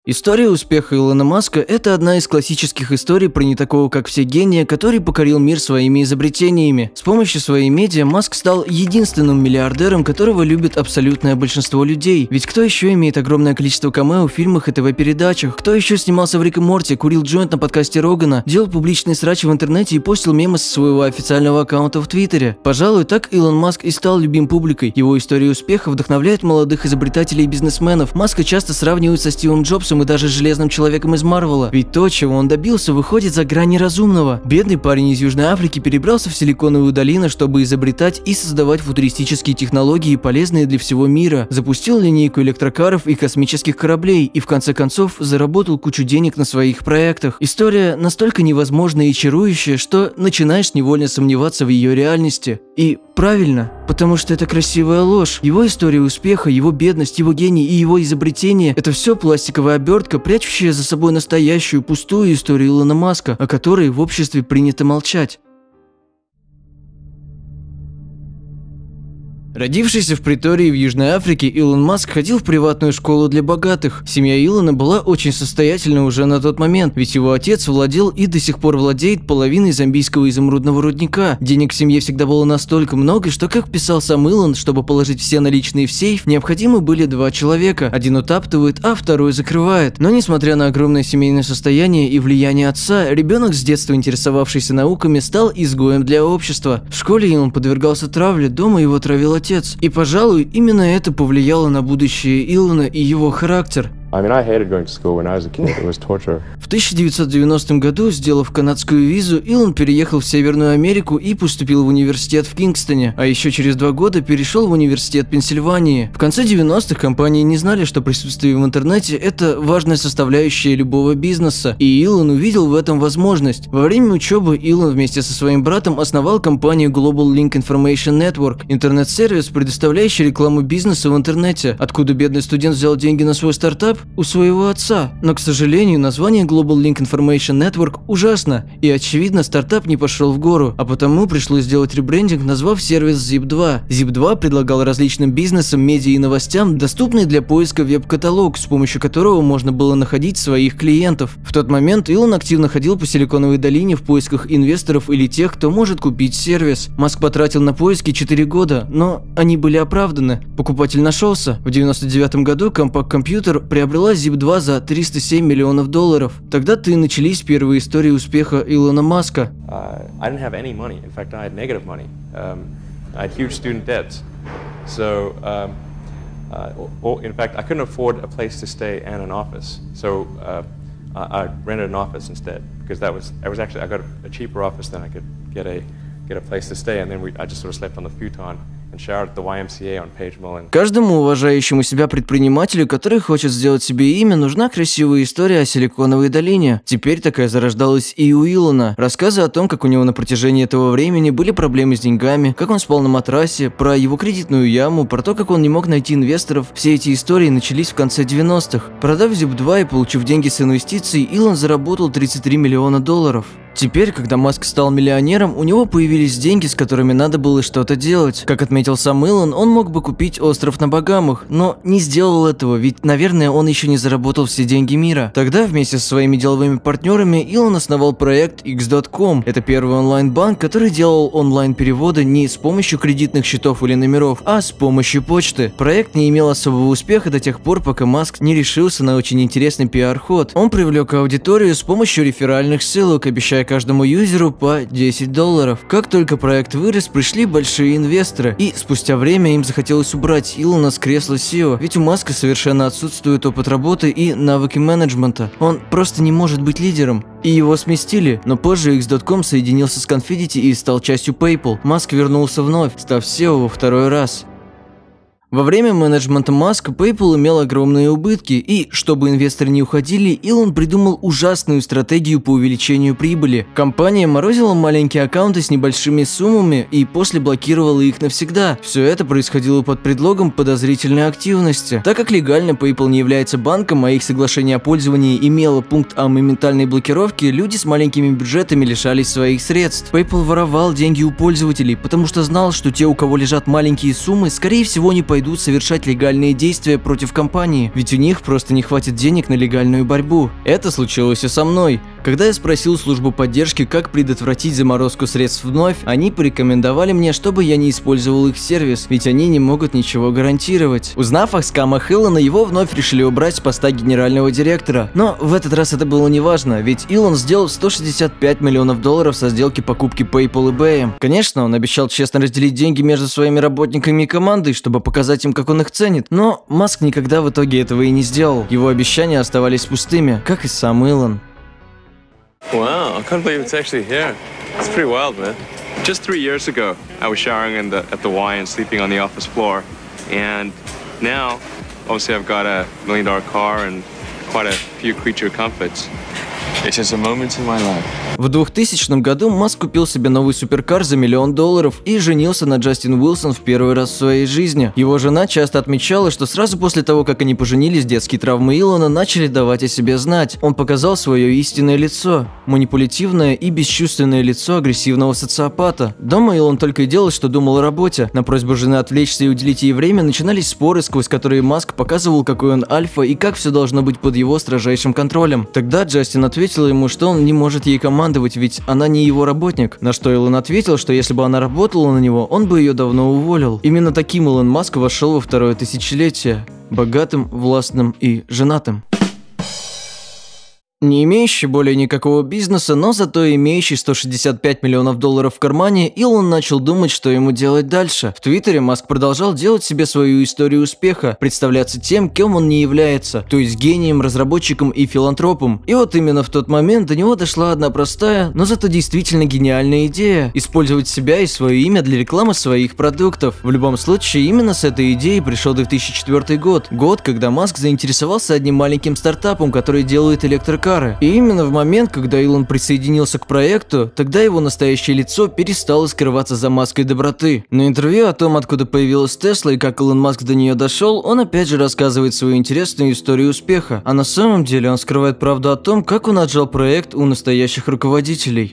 История успеха Илона Маска – это одна из классических историй про не такого, как все гения, который покорил мир своими изобретениями. С помощью своей медиа Маск стал единственным миллиардером, которого любит абсолютное большинство людей. Ведь кто еще имеет огромное количество камео в фильмах и ТВ-передачах? Кто еще снимался в Рик и Морти, курил джойнт на подкасте Рогана, делал публичные срачи в интернете и постил мемы со своего официального аккаунта в Твиттере? Пожалуй, так Илон Маск и стал любим публикой. Его история успеха вдохновляет молодых изобретателей и бизнесменов. Маска часто сравнивают со Стивом Джобсом и даже Железным человеком из Марвела. Ведь то, чего он добился, выходит за грани разумного. Бедный парень из Южной Африки перебрался в Силиконовую долину, чтобы изобретать и создавать футуристические технологии, полезные для всего мира. Запустил линейку электрокаров и космических кораблей и в конце концов заработал кучу денег на своих проектах. История настолько невозможная и чарующая, что начинаешь невольно сомневаться в ее реальности. И правильно, потому что это красивая ложь. Его история успеха, его бедность, его гений и его изобретение – это все пластиковая обертка, прячущая за собой настоящую пустую историю Илона Маска, о которой в обществе принято молчать. Родившийся в Притории в Южной Африке, Илон Маск ходил в приватную школу для богатых. Семья Илона была очень состоятельна уже на тот момент, ведь его отец владел и до сих пор владеет половиной замбийского изумрудного рудника. Денег в семье всегда было настолько много, что, как писал сам Илон, чтобы положить все наличные в сейф, необходимы были 2 человека. Один утаптывает, а второй закрывает. Но несмотря на огромное семейное состояние и влияние отца, ребенок с детства интересовавшийся науками стал изгоем для общества. В школе Илон подвергался травле, дома его травил отец. И, пожалуй, именно это повлияло на будущее Илона и его характер. В 1990 году, сделав канадскую визу, Илон переехал в Северную Америку и поступил в университет в Кингстоне, а еще через 2 года перешел в университет Пенсильвании. В конце 90-х компании не знали, что присутствие в интернете – это важная составляющая любого бизнеса, и Илон увидел в этом возможность. Во время учебы Илон вместе со своим братом основал компанию Global Link Information Network – интернет-сервис, предоставляющий рекламу бизнеса в интернете. Откуда бедный студент взял деньги на свой стартап? У своего отца. Но, к сожалению, название Global Link Information Network ужасно, и, очевидно, стартап не пошел в гору, а потому пришлось сделать ребрендинг, назвав сервис Zip2. Zip2 предлагал различным бизнесам, медиа и новостям доступный для поиска веб-каталог, с помощью которого можно было находить своих клиентов. В тот момент Илон активно ходил по Силиконовой долине в поисках инвесторов или тех, кто может купить сервис. Маск потратил на поиски 4 года, но они были оправданы. Покупатель нашелся. В 1999 году Compaq Computer приобрела Zip2 за $307 миллионов. Тогда-то и начались первые истории успеха Илона Маска. Каждому уважающему себя предпринимателю, который хочет сделать себе имя, нужна красивая история о Силиконовой долине. Теперь такая зарождалась и у Илона. Рассказы о том, как у него на протяжении этого времени были проблемы с деньгами, как он спал на матрасе, про его кредитную яму, про то, как он не мог найти инвесторов. Все эти истории начались в конце 90-х. Продав Zip2 и получив деньги с инвестиций, Илон заработал $33 миллиона. Теперь, когда Маск стал миллионером, у него появились деньги, с которыми надо было что-то делать. Как отметил сам Илон, он мог бы купить остров на Багамах, но не сделал этого, ведь, наверное, он еще не заработал все деньги мира. Тогда вместе со своими деловыми партнерами Илон основал проект X.com. Это первый онлайн-банк, который делал онлайн-переводы не с помощью кредитных счетов или номеров, а с помощью почты. Проект не имел особого успеха до тех пор, пока Маск не решился на очень интересный пиар-ход. Он привлек аудиторию с помощью реферальных ссылок, обещая каждому юзеру по $10. Как только проект вырос, пришли большие инвесторы, и спустя время им захотелось убрать Илона с кресла SEO, ведь у Маска совершенно отсутствует опыт работы и навыки менеджмента. Он просто не может быть лидером. И его сместили, но позже X.com соединился с Confinity и стал частью PayPal. Маск вернулся вновь, став SEO во 2-й раз. Во время менеджмента Маска PayPal имел огромные убытки, и, чтобы инвесторы не уходили, Илон придумал ужасную стратегию по увеличению прибыли. Компания морозила маленькие аккаунты с небольшими суммами и после блокировала их навсегда. Все это происходило под предлогом подозрительной активности. Так как легально PayPal не является банком, а их соглашение о пользовании имело пункт о моментальной блокировке, люди с маленькими бюджетами лишались своих средств. PayPal воровал деньги у пользователей, потому что знал, что те, у кого лежат маленькие суммы, скорее всего не пойдут пойдут совершать легальные действия против компании, ведь у них просто не хватит денег на легальную борьбу. Это случилось и со мной. Когда я спросил службу поддержки, как предотвратить заморозку средств вновь, они порекомендовали мне, чтобы я не использовал их сервис, ведь они не могут ничего гарантировать. Узнав о скамах Илона, его вновь решили убрать с поста генерального директора. Но в этот раз это было неважно, ведь Илон сделал $165 миллионов со сделки покупки PayPal и eBay. Конечно, он обещал честно разделить деньги между своими работниками и командой, чтобы показать им, как он их ценит, но Маск никогда в итоге этого и не сделал. Его обещания оставались пустыми, как и сам Илон. Wow, I can't believe it's actually here. It's pretty wild, man. Just 3 years ago, I was showering at the Y and sleeping on the office floor. And now, obviously I've got a $1 million car and quite a few creature comforts. It's just a moment in my life. В 2000 году Маск купил себе новый суперкар за $1 миллион и женился на Джастин Уилсон в первый раз в своей жизни. Его жена часто отмечала, что сразу после того, как они поженились, детские травмы Илона начали давать о себе знать. Он показал свое истинное лицо – манипулятивное и бесчувственное лицо агрессивного социопата. Дома Илон только и делал, что думал о работе. На просьбу жены отвлечься и уделить ей время начинались споры, сквозь которые Маск показывал, какой он альфа и как все должно быть под его строжайшим контролем. Тогда Джастин ответила ему, что он не может ей командовать, ведь она не его работник. На что Илон ответил, что если бы она работала на него, он бы ее давно уволил. Именно таким Илон Маск вошел во второе тысячелетие. Богатым, властным и женатым. Не имеющий более никакого бизнеса, но зато имеющий $165 миллионов в кармане, Илон начал думать, что ему делать дальше. В Твиттере Маск продолжал делать себе свою историю успеха, представляться тем, кем он не является, то есть гением, разработчиком и филантропом. И вот именно в тот момент до него дошла одна простая, но зато действительно гениальная идея – использовать себя и свое имя для рекламы своих продуктов. В любом случае, именно с этой идеей пришел 2004 год. Год, когда Маск заинтересовался одним маленьким стартапом, который делает электрокары. И именно в момент, когда Илон присоединился к проекту, тогда его настоящее лицо перестало скрываться за маской доброты. На интервью о том, откуда появилась Тесла и как Илон Маск до нее дошел, он опять же рассказывает свою интересную историю успеха. А на самом деле он скрывает правду о том, как он отжал проект у настоящих руководителей.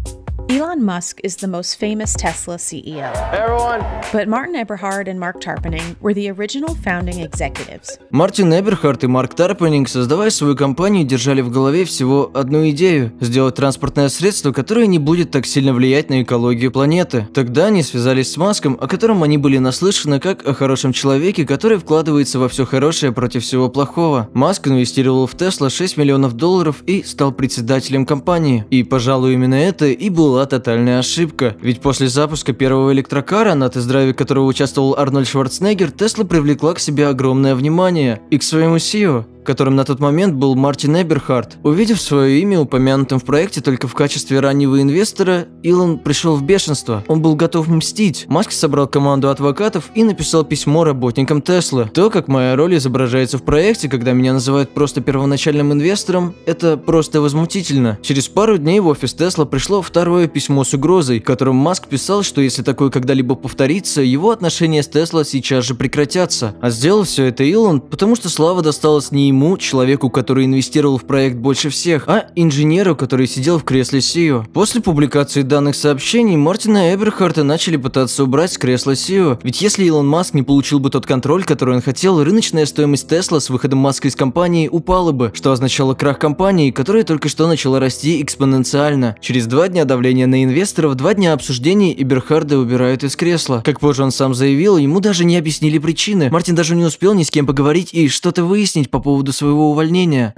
Elon Musk is the most famous Tesla CEO. Everyone. But Martin Eberhard and Mark Tarpenning were the original founding executives. Мартин Эберхард и Марк Тарпенинг, создавая свою компанию, держали в голове всего одну идею – сделать транспортное средство, которое не будет так сильно влиять на экологию планеты. Тогда они связались с Маском, о котором они были наслышаны как о хорошем человеке, который вкладывается во все хорошее против всего плохого. Маск инвестировал в Tesla $6 миллионов и стал председателем компании. И, пожалуй, именно это и была тотальная ошибка. Ведь после запуска первого электрокара, на тест-драйве которого участвовал Арнольд Шварценеггер, Тесла привлекла к себе огромное внимание. И к своему CEO, которым на тот момент был Мартин Эберхард. Увидев свое имя упомянутым в проекте только в качестве раннего инвестора, Илон пришел в бешенство. Он был готов мстить. Маск собрал команду адвокатов и написал письмо работникам Теслы. То, как моя роль изображается в проекте, когда меня называют просто первоначальным инвестором, это просто возмутительно. Через пару дней в офис Тесла пришло второе письмо с угрозой, в котором Маск писал, что если такое когда-либо повторится, его отношения с Тесла сейчас же прекратятся. А сделал все это Илон, потому что слава досталась не ему, человеку, который инвестировал в проект больше всех, а инженеру, который сидел в кресле CEO. После публикации данных сообщений Мартина Эберхарта начали пытаться убрать с кресла CEO, ведь если Илон Маск не получил бы тот контроль, который он хотел, рыночная стоимость Тесла с выходом Маска из компании упала бы, что означало крах компании, которая только что начала расти экспоненциально. Через 2 дня давления на инвесторов, 2 дня обсуждений Эберхарда убирают из кресла. Как позже он сам заявил, ему даже не объяснили причины. Мартин даже не успел ни с кем поговорить и что-то выяснить по поводу своего увольнения.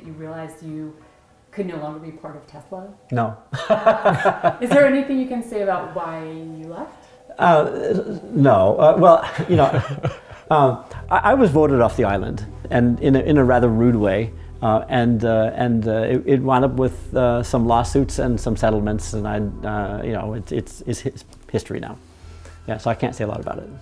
Could no longer be part of Tesla? No. Is there anything you can say about why you left? No. Well, you know, I was voted off the island, and in a rather rude way, and it wound up with some lawsuits and some settlements, and you know, it's history now. Yeah, so I can't say a lot about it.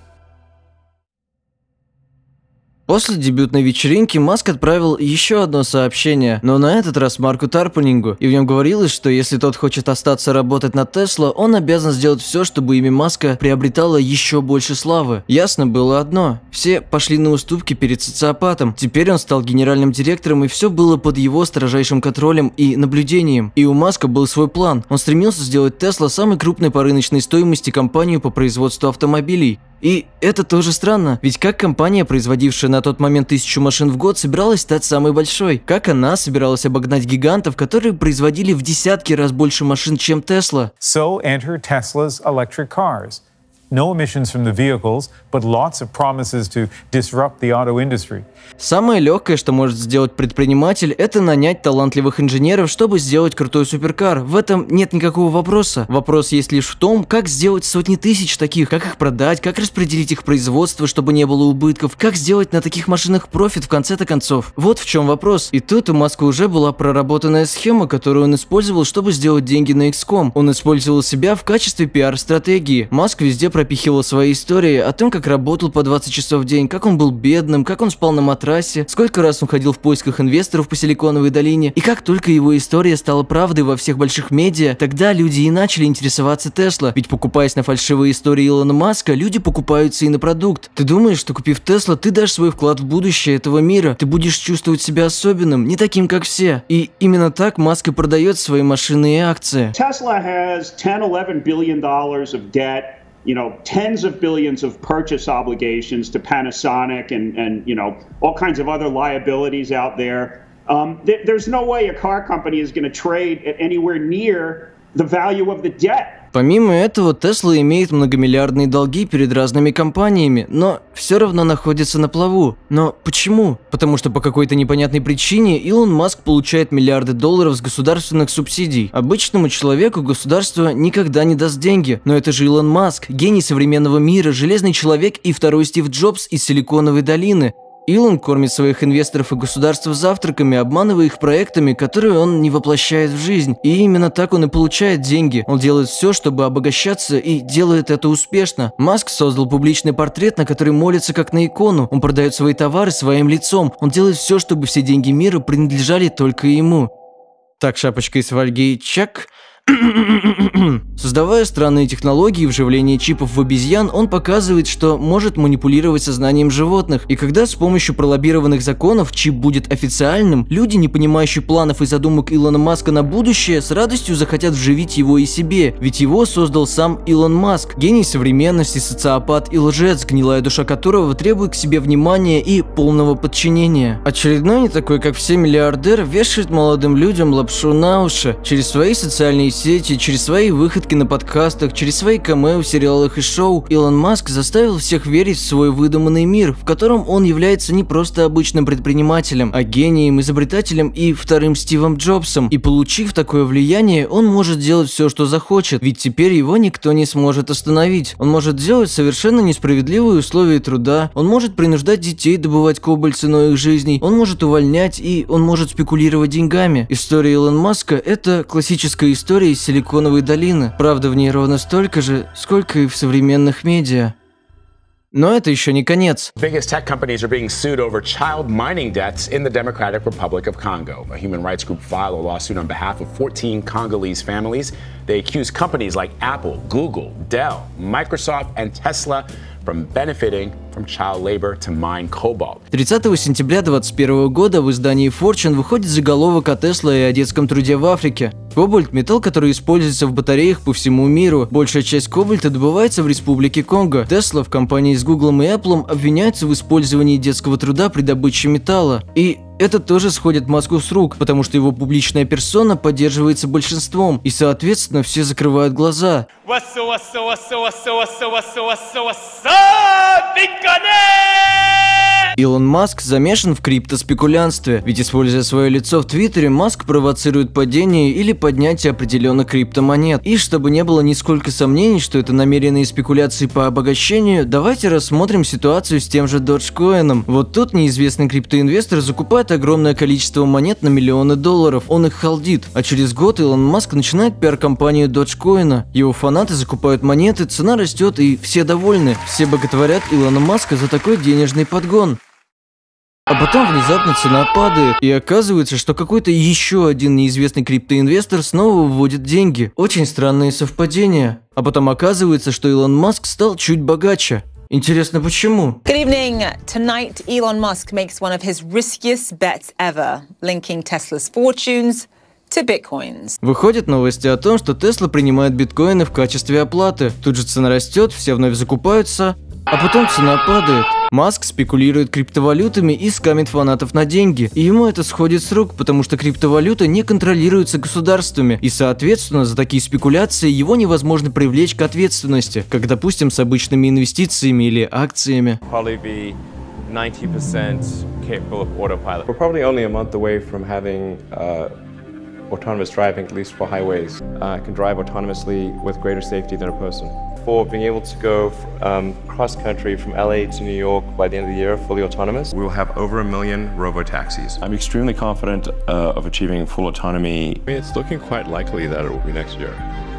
После дебютной вечеринки Маск отправил еще одно сообщение, но на этот раз Марку Тарпенингу, и в нем говорилось, что если тот хочет остаться работать на Тесла, он обязан сделать все, чтобы имя Маска приобретало еще больше славы. Ясно было одно – все пошли на уступки перед социопатом. Теперь он стал генеральным директором, и все было под его строжайшим контролем и наблюдением. И у Маска был свой план. Он стремился сделать Тесла самой крупной по рыночной стоимости компанию по производству автомобилей. И это тоже странно, ведь как компания, производившая на тот момент 1000 машин в год, собиралась стать самой большой? Как она собиралась обогнать гигантов, которые производили в десятки раз больше машин, чем Tesla? So enter Tesla's electric cars. No emissions from the vehicles, but lots of promises to disrupt the auto industry. Самое легкое, что может сделать предприниматель, это нанять талантливых инженеров, чтобы сделать крутой суперкар. В этом нет никакого вопроса. Вопрос есть лишь в том, как сделать сотни тысяч таких, как их продать, как распределить их производство, чтобы не было убытков, как сделать на таких машинах профит в конце-то концов. Вот в чем вопрос. И тут у Маска уже была проработанная схема, которую он использовал, чтобы сделать деньги на XCOM. Он использовал себя в качестве пиар-стратегии. Маск везде пропихивал свои истории о том, как работал по 20 часов в день, как он был бедным, как он спал на матрасе, сколько раз он ходил в поисках инвесторов по Силиконовой долине, и как только его история стала правдой во всех больших медиа, тогда люди и начали интересоваться Tesla, ведь покупаясь на фальшивые истории Илона Маска, люди покупаются и на продукт. Ты думаешь, что купив Tesla, ты дашь свой вклад в будущее этого мира, ты будешь чувствовать себя особенным, не таким, как все. И именно так Маск и продает свои машины и акции. Tesla has 10-11 billion dollars of debt. You know, tens of billions of purchase obligations to Panasonic and you know, all kinds of other liabilities out there. There's no way a car company is going to trade at anywhere near the value of the debt. Помимо этого, Tesla имеет многомиллиардные долги перед разными компаниями, но все равно находится на плаву. Но почему? Потому что по какой-то непонятной причине Илон Маск получает миллиарды долларов с государственных субсидий. Обычному человеку государство никогда не даст деньги. Но это же Илон Маск, гений современного мира, железный человек и второй Стив Джобс из Силиконовой долины. Илон кормит своих инвесторов и государства завтраками, обманывая их проектами, которые он не воплощает в жизнь. И именно так он и получает деньги. Он делает все, чтобы обогащаться, и делает это успешно. Маск создал публичный портрет, на который молится как на икону. Он продает свои товары своим лицом. Он делает все, чтобы все деньги мира принадлежали только ему. Так, шапочка из фольги, чек. Создавая странные технологии вживления чипов в обезьян, он показывает, что может манипулировать сознанием животных. И когда с помощью пролоббированных законов чип будет официальным, люди, не понимающие планов и задумок Илона Маска на будущее, с радостью захотят вживить его и себе. Ведь его создал сам Илон Маск, гений современности, социопат и лжец, гнилая душа которого требует к себе внимания и полного подчинения. Очередной не такой, как все миллиардер, вешает молодым людям лапшу на уши через свои социальные сети, через свои выходки на подкастах, через свои камео в сериалах и шоу. Илон Маск заставил всех верить в свой выдуманный мир, в котором он является не просто обычным предпринимателем, а гением, изобретателем и вторым Стивом Джобсом. И получив такое влияние, он может делать все, что захочет, ведь теперь его никто не сможет остановить. Он может делать совершенно несправедливые условия труда, он может принуждать детей добывать кобальт ценой их жизней, он может увольнять и он может спекулировать деньгами. История Илона Маска – это классическая история из Силиконовой долины. Правда в ней ровно столько же, сколько и в современных медиа. Но это еще не конец. Biggest tech companies are being sued over child mining debts in the Democratic Republic of Congo. A human rights group filed a lawsuit on behalf of 14 Congolese families. They accuse companies like Apple, Google, Dell, Microsoft, and Tesla from benefiting from child labor to mine cobalt. 30 сентября 2021 года в издании Fortune выходит заголовок о Tesla и о детском труде в Африке. Кобальт – металл, который используется в батареях по всему миру. Большая часть кобальта добывается в Республике Конго. Tesla в компании с Google и Apple обвиняются в использовании детского труда при добыче металла. И это тоже сходит Маску с рук, потому что его публичная персона поддерживается большинством, и, соответственно, все закрывают глаза. Илон Маск замешан в криптоспекулянстве, ведь, используя свое лицо в Твиттере, Маск провоцирует падение или поднятие определенных криптомонет. И чтобы не было нисколько сомнений, что это намеренные спекуляции по обогащению, давайте рассмотрим ситуацию с тем же Dogecoin. Вот тут неизвестный криптоинвестор закупает огромное количество монет на миллионы долларов, он их халдит, а через год Илон Маск начинает пиар-компанию Dogecoin. Его фанаты закупают монеты, цена растет и все довольны. Все боготворят Илона Маска за такой денежный подгон. А потом внезапно цена падает, и оказывается, что какой-то еще один неизвестный криптоинвестор снова выводит деньги. Очень странные совпадения. А потом оказывается, что Илон Маск стал чуть богаче. Интересно, почему? Good evening. Tonight, Elon Musk makes one of his riskiest bets ever, linking Tesla's fortunes to bitcoins. Выходят новости о том, что Tesla принимает биткоины в качестве оплаты. Тут же цена растет, все вновь закупаются. А потом цена падает. Маск спекулирует криптовалютами и скамит фанатов на деньги. И ему это сходит с рук, потому что криптовалюта не контролируется государствами. И, соответственно, за такие спекуляции его невозможно привлечь к ответственности, как, допустим, с обычными инвестициями или акциями. 90% capable of autopilot. We're probably only a month away from having autonomous driving, at least for highways. Can drive autonomously with greater safety than a person. For being able to go cross-country from LA to New York by the end of the year, fully autonomous, we will have over 1 million robo-taxis. I'm extremely confident of achieving full autonomy. I mean, it's looking quite likely that it will be next year.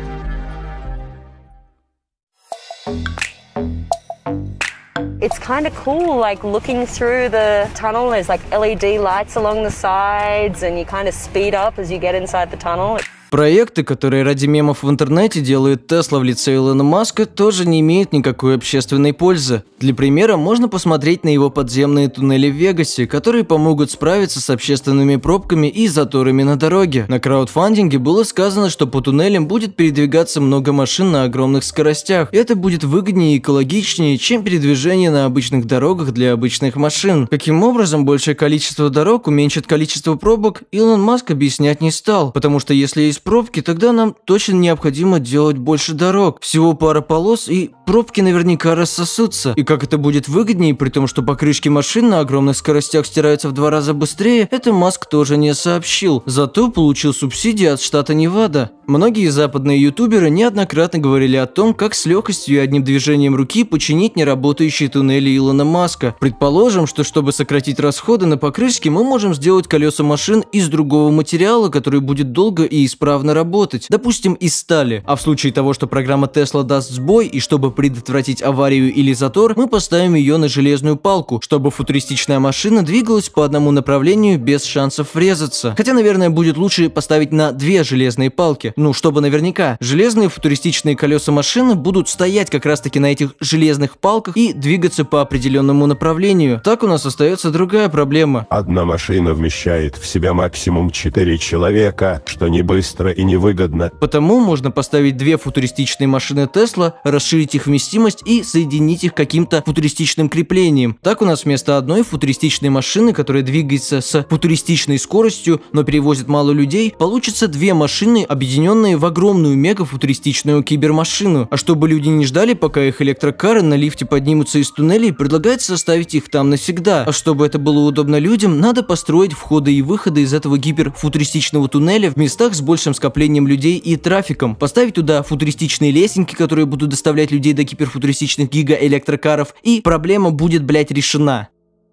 It's kind of cool, like looking through the tunnel, there's like LED lights along the sides and you kind of speed up as you get inside the tunnel. Проекты, которые ради мемов в интернете делает Тесла в лице Илона Маска, тоже не имеют никакой общественной пользы. Для примера, можно посмотреть на его подземные туннели в Вегасе, которые помогут справиться с общественными пробками и заторами на дороге. На краудфандинге было сказано, что по туннелям будет передвигаться много машин на огромных скоростях. И это будет выгоднее и экологичнее, чем передвижение на обычных дорогах для обычных машин. Каким образом большее количество дорог уменьшит количество пробок, Илон Маск объяснять не стал, потому что если есть пробки, тогда нам точно необходимо делать больше дорог. Всего пара полос, и пробки наверняка рассосутся. И как это будет выгоднее, при том, что покрышки машин на огромных скоростях стираются в 2 раза быстрее, это Маск тоже не сообщил. Зато получил субсидии от штата Невада. Многие западные ютуберы неоднократно говорили о том, как с легкостью и одним движением руки починить неработающие туннели Илона Маска. Предположим, что чтобы сократить расходы на покрышки, мы можем сделать колеса машин из другого материала, который будет долго и исправно работать, допустим, из стали. А в случае того, что программа Tesla даст сбой, и чтобы предотвратить аварию или затор, мы поставим ее на железную палку, чтобы футуристичная машина двигалась по одному направлению без шансов врезаться. Хотя, наверное, будет лучше поставить на 2 железные палки. Ну, чтобы наверняка. Железные футуристичные колеса машины будут стоять как раз-таки на этих железных палках и двигаться по определенному направлению. Так у нас остается другая проблема. Одна машина вмещает в себя максимум 4 человека, что не быстро и невыгодно. Потому можно поставить 2 футуристичные машины Tesla, расширить их вместимость и соединить их каким-то футуристичным креплением. Так у нас вместо одной футуристичной машины, которая двигается с футуристичной скоростью, но перевозит мало людей, получится 2 машины, объединенные в огромную мега-футуристичную кибермашину. А чтобы люди не ждали, пока их электрокары на лифте поднимутся из туннелей, предлагается оставить их там навсегда. А чтобы это было удобно людям, надо построить входы и выходы из этого гиперфутуристичного туннеля в местах с большим скоплением людей и трафиком. Поставить туда футуристичные лесенки, которые будут доставлять людей до гиперфутуристичных гигаэлектрокаров, и проблема будет, блять, решена.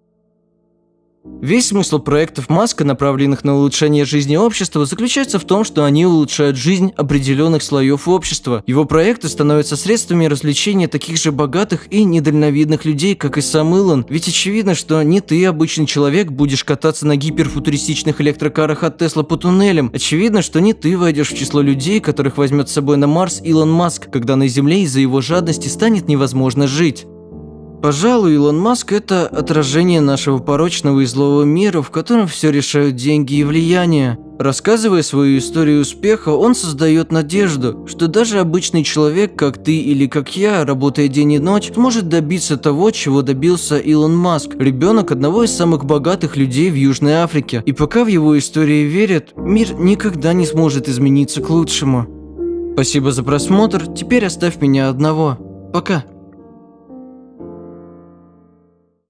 Весь смысл проектов Маска, направленных на улучшение жизни общества, заключается в том, что они улучшают жизнь определенных слоев общества. Его проекты становятся средствами развлечения таких же богатых и недальновидных людей, как и сам Илон. Ведь очевидно, что не ты, обычный человек, будешь кататься на гиперфутуристичных электрокарах от Тесла по туннелям. Очевидно, что не ты войдешь в число людей, которых возьмет с собой на Марс Илон Маск, когда на Земле из-за его жадности станет невозможно жить. Пожалуй, Илон Маск – это отражение нашего порочного и злого мира, в котором все решают деньги и влияние. Рассказывая свою историю успеха, он создает надежду, что даже обычный человек, как ты или как я, работая день и ночь, сможет добиться того, чего добился Илон Маск, ребенок одного из самых богатых людей в Южной Африке. И пока в его истории верят, мир никогда не сможет измениться к лучшему. Спасибо за просмотр, теперь оставь меня одного. Пока.